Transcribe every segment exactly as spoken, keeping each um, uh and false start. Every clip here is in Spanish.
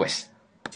después.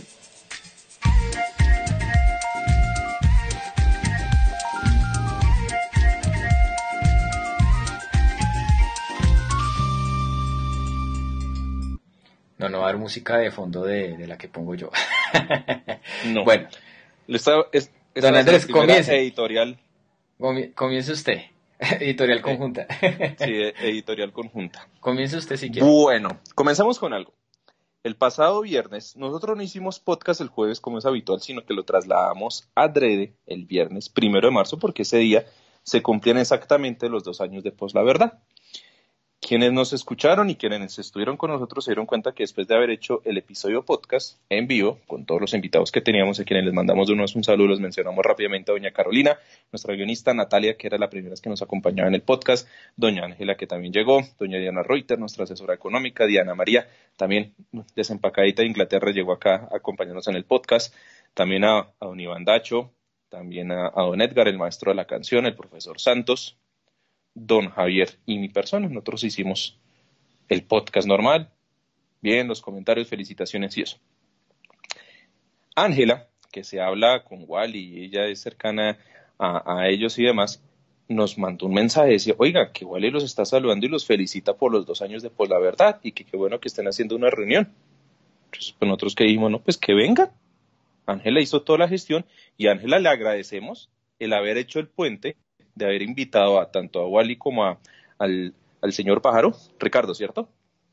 No, no va a haber música de fondo de, de la que pongo yo. No. Bueno. Esta, es, esta Don Andrés, comience. Editorial. Comience usted. Editorial conjunta. Sí, editorial conjunta. Comience usted si quiere. Bueno, comenzamos con algo. El pasado viernes, nosotros no hicimos podcast el jueves como es habitual, sino que lo trasladamos adrede el viernes primero de marzo, porque ese día se cumplían exactamente los dos años de Post la Verdad. Quienes nos escucharon y quienes estuvieron con nosotros se dieron cuenta que después de haber hecho el episodio podcast en vivo, con todos los invitados que teníamos, a quienes les mandamos de uno un saludo, los mencionamos rápidamente a doña Carolina, nuestra guionista, Natalia, que era la primera que nos acompañaba en el podcast, doña Ángela, que también llegó, doña Diana Reuter, nuestra asesora económica, Diana María, también desempacadita de Inglaterra, llegó acá a acompañarnos en el podcast, también a, a don Iván Dacho, también a, a don Edgar, el maestro de la canción, el profesor Santos, don Javier y mi persona. Nosotros hicimos el podcast normal, bien, los comentarios, felicitaciones y eso. Ángela, que se habla con Wally, ella es cercana a, a ellos y demás, nos mandó un mensaje, decía, oiga, que Wally los está saludando y los felicita por los dos años de Por la Verdad, y que qué bueno que estén haciendo una reunión. Entonces, pues nosotros que dijimos, no, pues que vengan. Ángela hizo toda la gestión, y a Ángela le agradecemos el haber hecho el puente, de haber invitado a tanto a Wally como a, al, al señor Pájaro, Ricardo, ¿cierto?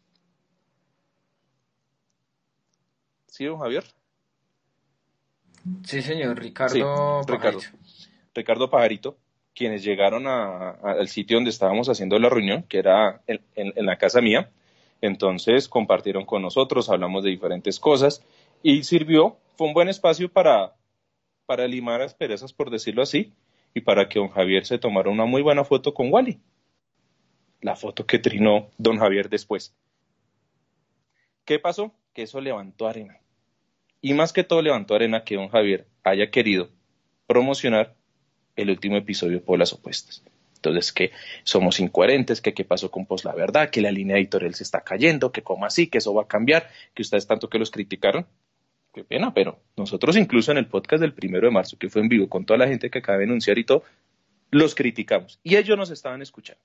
¿Sí, don Javier? Sí, señor, Ricardo Sí, Pajarito. Ricardo, Ricardo Pajarito, quienes llegaron a, a, al sitio donde estábamos haciendo la reunión, que era en, en, en la casa mía. Entonces compartieron con nosotros, hablamos de diferentes cosas, y sirvió, fue un buen espacio para, para limar asperezas, por decirlo así, y para que don Javier se tomara una muy buena foto con Wally. La foto que trinó don Javier después. ¿Qué pasó? Que eso levantó arena. Y más que todo levantó arena que don Javier haya querido promocionar el último episodio de Polas Opuestas. Entonces, que somos incoherentes, que qué pasó con Post la Verdad, que la línea editorial se está cayendo, que cómo así, que eso va a cambiar, que ustedes tanto que los criticaron. Qué pena, pero nosotros incluso en el podcast del primero de marzo, que fue en vivo con toda la gente que acaba de denunciar y todo, los criticamos. Y ellos nos estaban escuchando.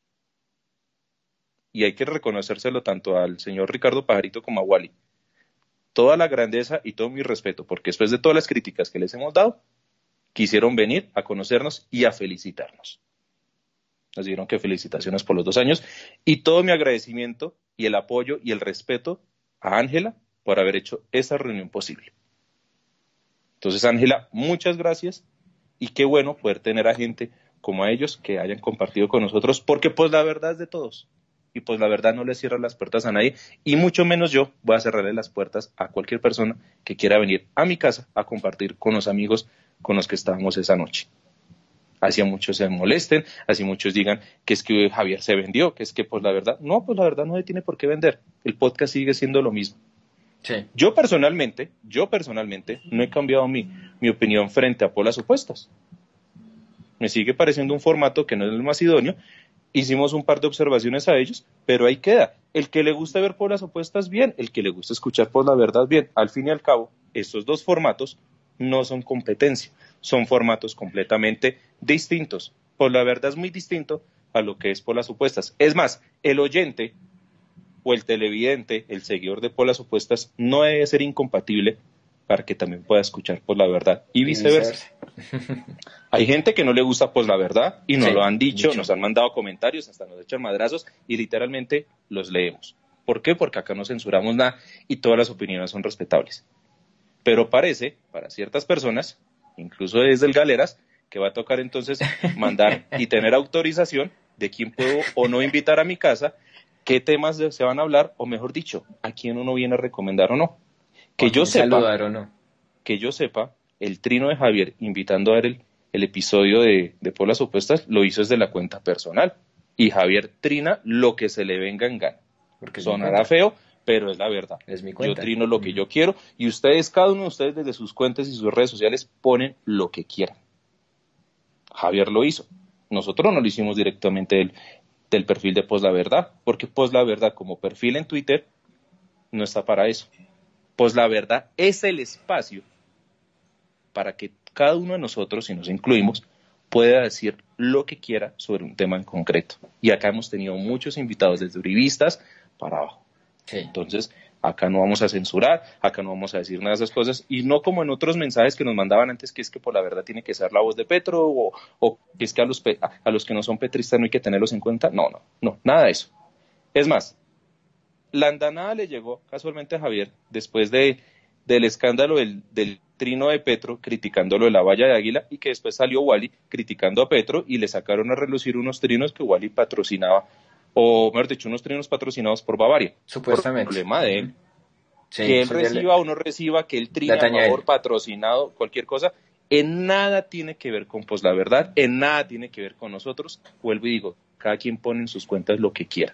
Y hay que reconocérselo tanto al señor Ricardo Pajarito como a Wally. Toda la grandeza y todo mi respeto, porque después de todas las críticas que les hemos dado, quisieron venir a conocernos y a felicitarnos. Nos dijeron que felicitaciones por los dos años y todo mi agradecimiento y el apoyo y el respeto a Ángela por haber hecho esa reunión posible. Entonces, Ángela, muchas gracias y qué bueno poder tener a gente como a ellos que hayan compartido con nosotros, porque pues la verdad es de todos y pues la verdad no le cierra las puertas a nadie y mucho menos yo voy a cerrarle las puertas a cualquier persona que quiera venir a mi casa a compartir con los amigos con los que estábamos esa noche. Así muchos se molesten, así muchos digan que es que Javier se vendió, que es que pues la verdad, no, pues la verdad no se tiene por qué vender, el podcast sigue siendo lo mismo. Sí. Yo personalmente, yo personalmente no he cambiado mi, mi opinión frente a Polas Opuestas. Me sigue pareciendo un formato que no es el más idóneo. Hicimos un par de observaciones a ellos, pero ahí queda. El que le gusta ver Polas Opuestas, bien. El que le gusta escuchar Por la Verdad, bien. Al fin y al cabo, estos dos formatos no son competencia. Son formatos completamente distintos. Por la Verdad es muy distinto a lo que es Polas Opuestas. Es más, el oyente o el televidente, el seguidor de Polas Opuestas, no debe ser incompatible para que también pueda escuchar Por la Verdad y viceversa. Y viceversa. Hay gente que no le gusta Por la Verdad y nos sí, lo han dicho, dicho, nos han mandado comentarios, hasta nos echan madrazos y literalmente los leemos. ¿Por qué? Porque acá no censuramos nada y todas las opiniones son respetables. Pero parece, para ciertas personas, incluso desde el Galeras, que va a tocar entonces mandar y tener autorización de quién puedo o no invitar a mi casa, qué temas se van a hablar, o mejor dicho, a quién uno viene a recomendar o no. Que yo sepa, o no. que yo sepa, el trino de Javier invitando a ver el, el episodio de, de Polas Opuestas lo hizo desde la cuenta personal. Y Javier trina lo que se le venga en gana. Porque sonará feo, pero es la verdad. Es mi cuenta. Yo trino lo que yo quiero y ustedes, cada uno de ustedes desde sus cuentas y sus redes sociales ponen lo que quieran. Javier lo hizo. Nosotros no lo hicimos directamente del, del perfil de Post la Verdad, porque Post la Verdad como perfil en Twitter no está para eso. Pues la verdad es el espacio para que cada uno de nosotros, si nos incluimos, pueda decir lo que quiera sobre un tema en concreto. Y acá hemos tenido muchos invitados desde uribistas para abajo. Sí. Entonces, acá no vamos a censurar, acá no vamos a decir nada de esas cosas, y no como en otros mensajes que nos mandaban antes, que es que por la verdad tiene que ser la voz de Petro, o, o que es que a los, pe- a los que no son petristas no hay que tenerlos en cuenta. No, no, no, nada de eso. Es más, la andanada le llegó casualmente a Javier después de, del escándalo del, del trino de Petro, criticándolo de la valla de Águila, y que después salió Wally criticando a Petro, y le sacaron a relucir unos trinos que Wally patrocinaba, o mejor dicho, unos trinos patrocinados por Bavaria. Supuestamente. Por problema de él. Sí, Que él sí, ya le- reciba o no reciba, que él trine La a taña favor, él. patrocinado, cualquier cosa, en nada tiene que ver con Pues la Verdad, en nada tiene que ver con nosotros. Vuelvo y digo, cada quien pone en sus cuentas lo que quiera.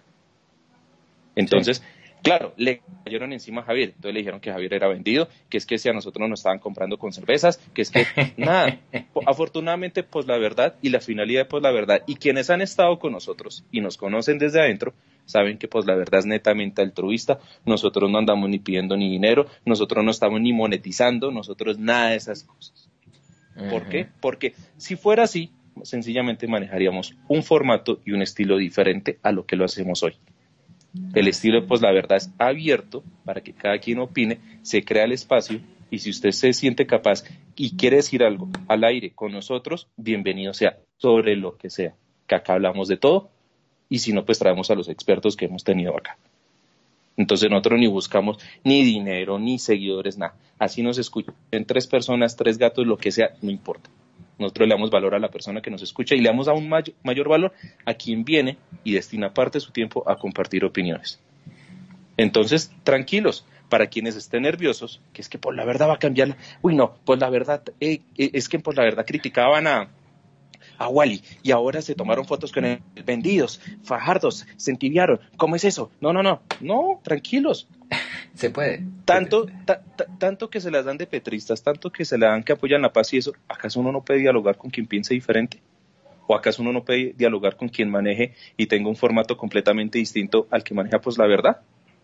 Entonces, claro, le cayeron encima a Javier, entonces le dijeron que Javier era vendido, que es que si a nosotros nos estaban comprando con cervezas, que es que nada. Afortunadamente, Pues la Verdad y la finalidad de Pues la Verdad, y quienes han estado con nosotros y nos conocen desde adentro, saben que Pues la Verdad es netamente altruista. Nosotros no andamos ni pidiendo ni dinero, nosotros no estamos ni monetizando, nosotros nada de esas cosas. ¿Por Ujú. qué? Porque si fuera así, sencillamente manejaríamos un formato y un estilo diferente a lo que lo hacemos hoy. El estilo de Pues la Verdad es abierto para que cada quien opine, se crea el espacio, y si usted se siente capaz y quiere decir algo al aire con nosotros, bienvenido sea, sobre lo que sea, que acá hablamos de todo, y si no, pues traemos a los expertos que hemos tenido acá. Entonces nosotros ni buscamos ni dinero, ni seguidores, nada. Así nos escuchen tres personas, tres gatos, lo que sea, no importa. Nosotros le damos valor a la persona que nos escucha, y le damos aún may- mayor valor a quien viene y destina parte de su tiempo a compartir opiniones. Entonces, tranquilos, para quienes estén nerviosos, que es que Pues la Verdad va a cambiar. Uy, no, Pues la Verdad, eh, eh, es que Pues la Verdad criticaban a, a Wally, y ahora se tomaron fotos con él, vendidos, fajardos, se entibiaron. ¿Cómo es eso? No, no, no, no, tranquilos. Se puede. Tanto, ta, ta, tanto que se las dan de petristas, tanto que se le dan que apoyan la paz y eso, ¿acaso uno no puede dialogar con quien piense diferente? ¿O acaso uno no puede dialogar con quien maneje y tenga un formato completamente distinto al que maneja Pues la Verdad?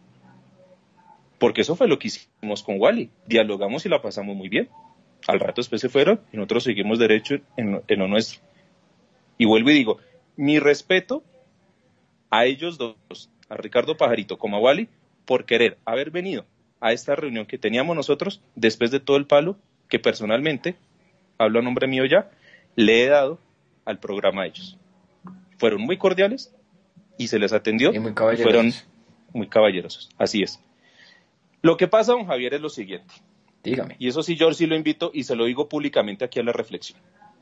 Porque eso fue lo que hicimos con Wally, dialogamos y la pasamos muy bien. Al rato después se fueron y nosotros seguimos derecho en lo, en lo nuestro. Y vuelvo y digo, mi respeto a ellos dos, a Ricardo Pajarito como a Wally, por querer haber venido a esta reunión que teníamos nosotros después de todo el palo que personalmente, hablo a nombre mío ya, le he dado al programa a ellos. Fueron muy cordiales y se les atendió Y muy y caballerosos. fueron muy caballerosos, así es. Lo que pasa, don Javier, es lo siguiente, Dígame. y eso sí, yo sí lo invito y se lo digo públicamente aquí a la reflexión.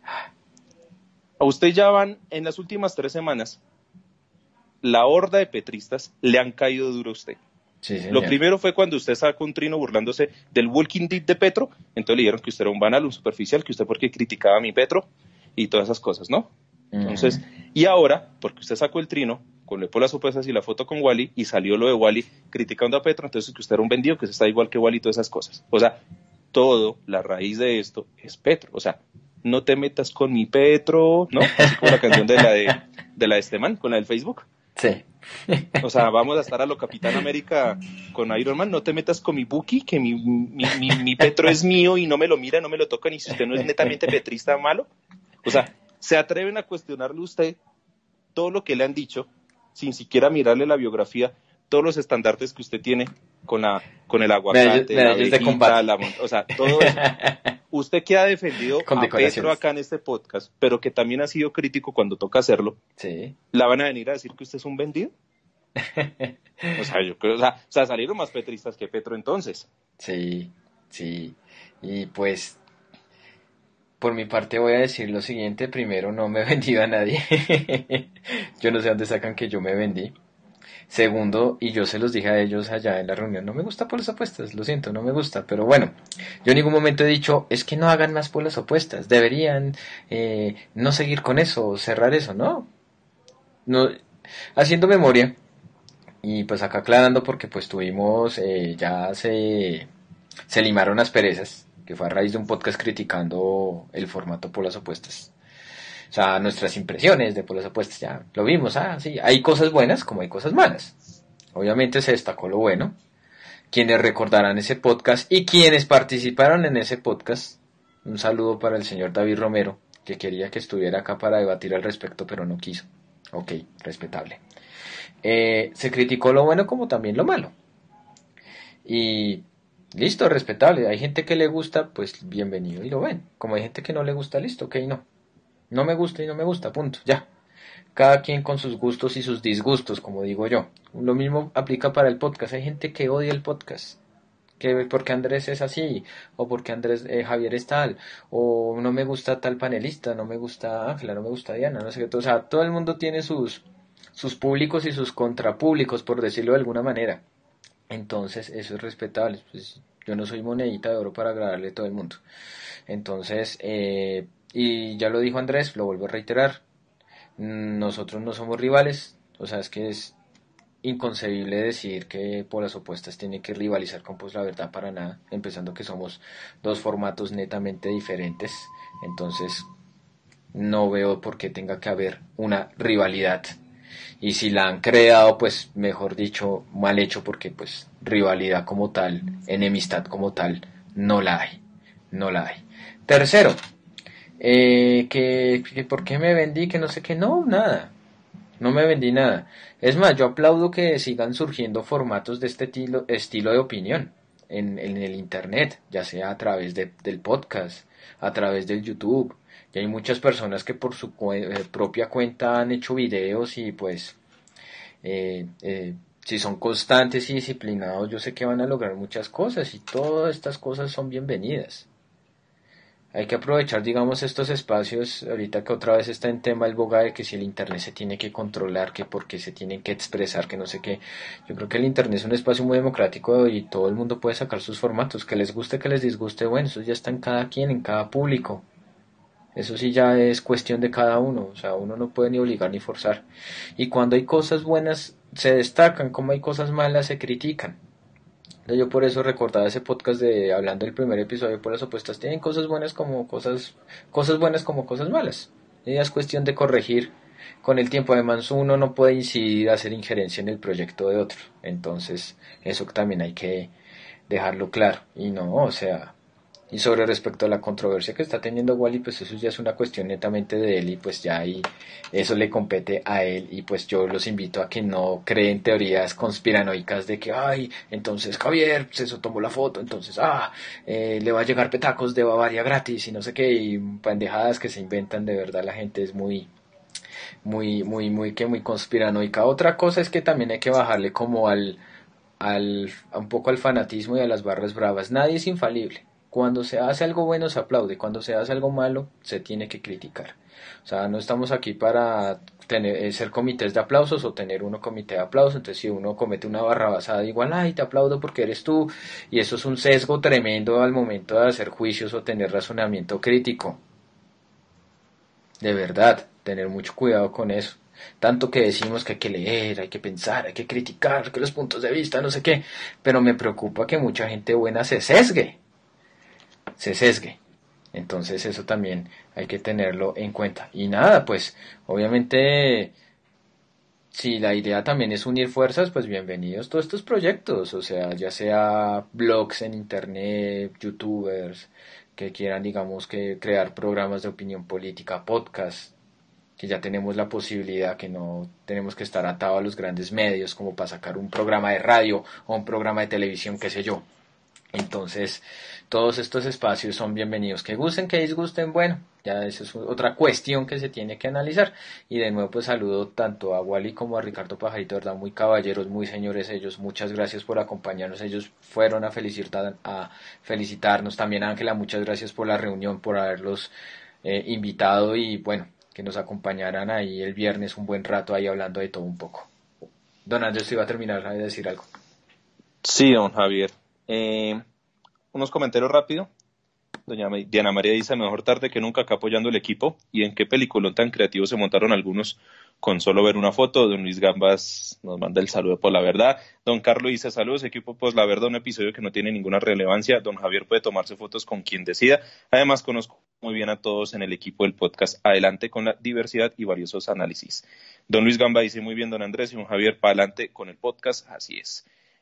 A usted ya van, en las últimas tres semanas, la horda de petristas le han caído duro a usted. Sí, señor. Lo primero fue cuando usted sacó un trino burlándose del Walking Dead de Petro, entonces le dijeron que usted era un banal, un superficial, que usted porque criticaba a mi Petro y todas esas cosas, ¿no? Entonces, Ujú. y ahora, porque usted sacó el trino, con le las opuestas y la foto con Wally, y salió lo de Wally criticando a Petro, entonces que usted era un vendido, que usted está igual que Wally y todas esas cosas. O sea, todo, la raíz de esto es Petro. O sea, no te metas con mi Petro, ¿no? Así como la canción de la de, de la de este man, con la del Facebook. Sí. O sea, vamos a estar a lo Capitán América con Iron Man, no te metas con mi Buki, que mi, mi, mi, mi Petro es mío y no me lo mira, no me lo tocan, y si usted no es netamente petrista malo. O sea, se atreven a cuestionarle a usted todo lo que le han dicho, sin siquiera mirarle la biografía, todos los estandartes que usted tiene con la con el aguacate, Medallas- la medallas de abejita, combate. la mon- o sea, todo eso. Usted que ha defendido Con a decoraciones. Petro acá en este podcast, pero que también ha sido crítico cuando toca hacerlo, Sí. ¿la van a venir a decir que usted es un vendido? O sea, yo creo, o sea, o sea, salieron más petristas que Petro entonces. Sí, sí. Y pues, por mi parte voy a decir lo siguiente. Primero, no me he vendido a nadie. Yo no sé dónde sacan que yo me vendí. Segundo, y yo se los dije a ellos allá en la reunión, no me gusta por las apuestas, lo siento, no me gusta. Pero bueno, yo en ningún momento he dicho, es que no hagan más por las apuestas. Deberían eh, no seguir con eso, cerrar eso, ¿no? No, haciendo memoria. Y pues acá aclarando porque pues tuvimos, eh, ya se, se limaron las perezas, que fue a raíz de un podcast criticando el formato por las apuestas. O sea, nuestras impresiones de por las apuestas, ya lo vimos, ah, sí, hay cosas buenas como hay cosas malas. Obviamente se destacó lo bueno, quienes recordarán ese podcast y quienes participaron en ese podcast. Un saludo para el señor David Romero, que quería que estuviera acá para debatir al respecto, pero no quiso. Ok, respetable. Eh, se criticó lo bueno como también lo malo. Y listo, respetable. Hay gente que le gusta, pues bienvenido y lo ven. Como hay gente que no le gusta, listo, ok, no. No me gusta y no me gusta, punto, ya. Cada quien con sus gustos y sus disgustos, como digo yo. Lo mismo aplica para el podcast. Hay gente que odia el podcast. Que porque Andrés es así, o porque Andrés eh, Javier es tal, o no me gusta tal panelista, no me gusta Ángela, no me gusta Diana, no sé qué. O sea, todo el mundo tiene sus, sus públicos y sus contrapúblicos, por decirlo de alguna manera. Entonces, eso es respetable. Pues, yo no soy monedita de oro para agradarle a todo el mundo. Entonces, eh, y ya lo dijo Andrés, lo vuelvo a reiterar, nosotros no somos rivales, o sea, es que es inconcebible decir que por las opuestas tiene que rivalizar con Pues la Verdad para nada, empezando que somos dos formatos netamente diferentes, entonces no veo por qué tenga que haber una rivalidad. Y si la han creado, pues mejor dicho, mal hecho, porque pues rivalidad como tal, enemistad como tal, no la hay, no la hay. Tercero, eh, que, que por qué me vendí, que no sé qué, no, nada, no me vendí nada. Es más, yo aplaudo que sigan surgiendo formatos de este estilo, estilo de opinión en, en el internet, ya sea a través de, del podcast, a través del YouTube. Y hay muchas personas que por su eh, propia cuenta han hecho videos y pues eh, eh, si son constantes y disciplinados, yo sé que van a lograr muchas cosas y todas estas cosas son bienvenidas. Hay que aprovechar, digamos, estos espacios, ahorita que otra vez está en tema el boga de que si el Internet se tiene que controlar, que porque se tienen que expresar, que no sé qué. Yo creo que el Internet es un espacio muy democrático y todo el mundo puede sacar sus formatos, que les guste, que les disguste, bueno, eso ya está en cada quien, en cada público. Eso sí ya es cuestión de cada uno, o sea, uno no puede ni obligar ni forzar. Y cuando hay cosas buenas se destacan, como hay cosas malas se critican. Yo por eso recordaba ese podcast de hablando del primer episodio por las opuestas. Tienen cosas buenas como cosas, cosas buenas como cosas malas. Y es cuestión de corregir con el tiempo. Además, uno no puede incidir, hacer injerencia en el proyecto de otro. Entonces, eso también hay que dejarlo claro. Y no, o sea, y sobre respecto a la controversia que está teniendo Wally, pues eso ya es una cuestión netamente de él y pues ya ahí eso le compete a él y pues yo los invito a que no creen teorías conspiranoicas de que, ay, entonces Javier se pues tomó la foto, entonces, ah, eh, le va a llegar petacos de Bavaria gratis y no sé qué, y pendejadas que se inventan, de verdad la gente es muy, muy, muy, muy, que muy conspiranoica. Otra cosa es que también hay que bajarle como al, al, un poco al fanatismo y a las barras bravas. Nadie es infalible. Cuando se hace algo bueno se aplaude, cuando se hace algo malo se tiene que criticar. O sea, no estamos aquí para tener, ser comités de aplausos o tener uno comité de aplausos. Entonces si uno comete una barra basada, igual, ay, te aplaudo porque eres tú. Y eso es un sesgo tremendo al momento de hacer juicios o tener razonamiento crítico. De verdad, tener mucho cuidado con eso. Tanto que decimos que hay que leer, hay que pensar, hay que criticar, que los puntos de vista, no sé qué. Pero me preocupa que mucha gente buena se sesgue. se sesgue. Entonces eso también hay que tenerlo en cuenta. Y nada, pues obviamente si la idea también es unir fuerzas, pues bienvenidos todos estos proyectos, o sea, ya sea blogs en internet, youtubers que quieran, digamos, que crear programas de opinión política, podcast, que ya tenemos la posibilidad, que no tenemos que estar atados a los grandes medios como para sacar un programa de radio o un programa de televisión, qué sé yo. Entonces, todos estos espacios son bienvenidos. Que gusten, que disgusten, bueno, ya eso es otra cuestión que se tiene que analizar. Y de nuevo, pues saludo tanto a Wally como a Ricardo Pajarito, verdad, muy caballeros, muy señores ellos. Muchas gracias por acompañarnos. Ellos fueron a felicitar, a felicitarnos. También a Ángela, muchas gracias por la reunión, por haberlos eh, invitado y bueno, que nos acompañaran ahí el viernes un buen rato ahí hablando de todo un poco. Don Andrés, iba a terminar de decir algo. Sí, don Javier. Eh, unos comentarios rápido. Doña Diana María dice, mejor tarde que nunca acá apoyando el equipo. ¿Y en qué peliculón tan creativo se montaron algunos con solo ver una foto? Don Luis Gambas nos manda el saludo por la verdad. Don Carlos dice, saludos equipo, pues la verdad, un episodio que no tiene ninguna relevancia. Don Javier puede tomarse fotos con quien decida. Además, conozco muy bien a todos en el equipo del podcast. Adelante con la diversidad y valiosos análisis. Don Luis Gamba dice, muy bien, don Andrés y don Javier, para adelante con el podcast. Así es.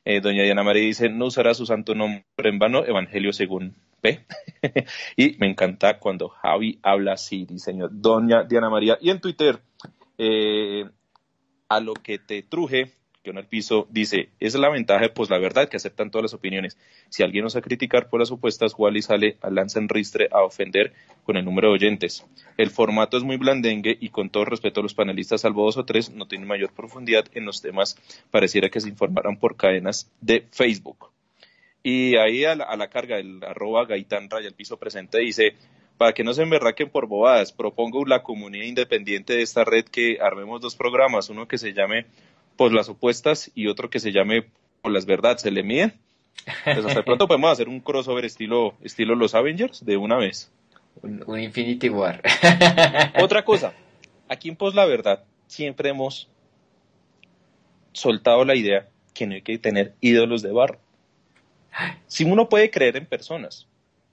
Eh, doña Diana María dice, no usará su santo nombre en vano, Evangelio según P. Y me encanta cuando Javi habla así, dice señor doña Diana María. Y en Twitter, eh, a lo que te truje, que en el piso dice, esa es la ventaja de Pues la Verdad, que aceptan todas las opiniones. Si alguien nos va a criticar por las supuestas, Wally sale a lanza en ristre a ofender con el número de oyentes. El formato es muy blandengue y con todo respeto a los panelistas, salvo dos o tres, no tiene mayor profundidad en los temas, pareciera que se informaran por cadenas de Facebook. Y ahí a la, a la carga, el arroba Gaitán Raya, el piso presente, dice, para que no se emberraquen por bobadas, propongo la comunidad independiente de esta red que armemos dos programas, uno que se llame Pues las opuestas y otro que se llame Por las verdades, ¿se le miden? Pues hasta de pronto podemos hacer un crossover estilo, estilo los Avengers de una vez. Un, un Infinity War. Otra cosa, aquí en Pues la Verdad siempre hemos soltado la idea que no hay que tener ídolos de barro. Si uno puede creer en personas,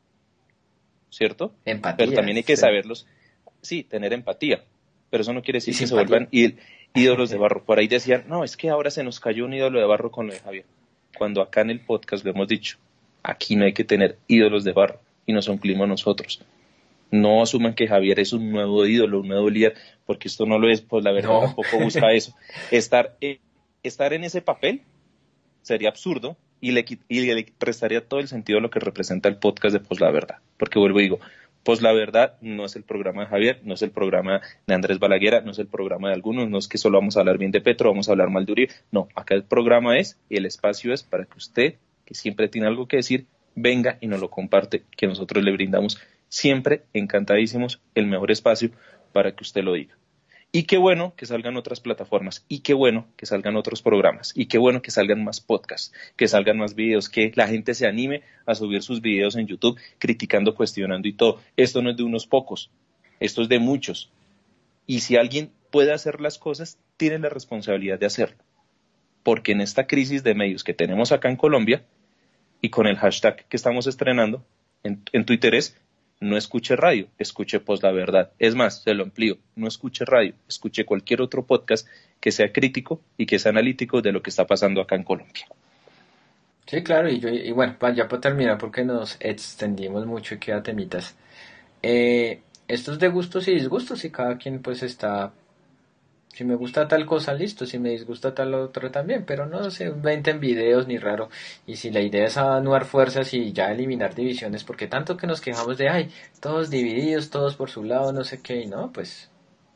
¿cierto? Empatía. Pero también hay que sí. saberlos, sí, tener empatía, pero eso no quiere decir Y que simpatía. se vuelvan í- ídolos de barro. Por ahí decían, no, es que ahora se nos cayó un ídolo de barro con lo de Javier. Cuando acá en el podcast lo hemos dicho, aquí no hay que tener ídolos de barro y nos cumplimos nosotros. No asuman que Javier es un nuevo ídolo, un nuevo líder, porque esto no lo es, pues la verdad No. tampoco busca eso. Estar, eh, estar en ese papel sería absurdo y le, qui- y le restaría todo el sentido a lo que representa el podcast de Pues la Verdad. Porque vuelvo y digo, Pues la Verdad no es el programa de Javier, no es el programa de Andrés Balaguer, no es el programa de algunos, no es que solo vamos a hablar bien de Petro, vamos a hablar mal de Uribe. No, acá el programa es y el espacio es para que usted, que siempre tiene algo que decir, venga y nos lo comparte, que nosotros le brindamos siempre encantadísimos el mejor espacio para que usted lo diga. Y qué bueno que salgan otras plataformas, y qué bueno que salgan otros programas, y qué bueno que salgan más podcasts, que salgan más videos, que la gente se anime a subir sus videos en YouTube criticando, cuestionando y todo. Esto no es de unos pocos, esto es de muchos. Y si alguien puede hacer las cosas, tiene la responsabilidad de hacerlo. Porque en esta crisis de medios que tenemos acá en Colombia, y con el hashtag que estamos estrenando en, en Twitter es no escuche radio, escuche Pues la Verdad. Es más, se lo amplío, no escuche radio, escuche cualquier otro podcast que sea crítico y que sea analítico de lo que está pasando acá en Colombia. Sí, claro, y, yo, y bueno, pa- ya para terminar, porque nos extendimos mucho y queda temitas. Eh, esto es de gustos y disgustos y cada quien pues está, si me gusta tal cosa, listo, si me disgusta tal otro también, pero no se inventen videos ni raro. Y si la idea es anuar fuerzas y ya eliminar divisiones, porque tanto que nos quejamos de, ay, todos divididos, todos por su lado, no sé qué, y no, pues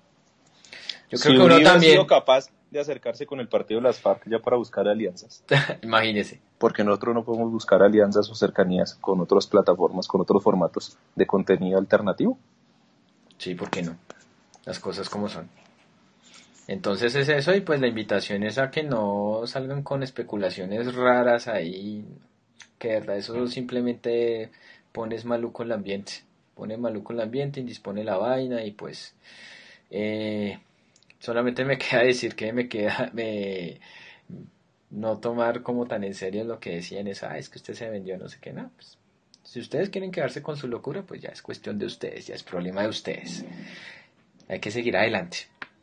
yo creo Si que uno Uribe ha sido también, capaz de acercarse con el partido de las FARC ya para buscar alianzas, imagínese, porque nosotros no podemos buscar alianzas o cercanías con otras plataformas, con otros formatos de contenido alternativo. sí, ¿por qué no? Las cosas como son. Entonces es eso y pues la invitación es a que no salgan con especulaciones raras ahí, que de verdad eso simplemente pones maluco el ambiente, pone maluco el ambiente, indispone la vaina y pues eh, solamente me queda decir que me queda, me, no tomar como tan en serio lo que decían es, ah, es que usted se vendió, no sé qué, no, pues si ustedes quieren quedarse con su locura, pues ya es cuestión de ustedes, ya es problema de ustedes, hay que seguir adelante.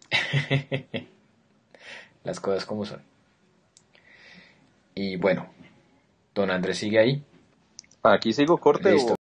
Las cosas como son. Y bueno, don Andrés sigue ahí. Aquí sigo corte Listo. o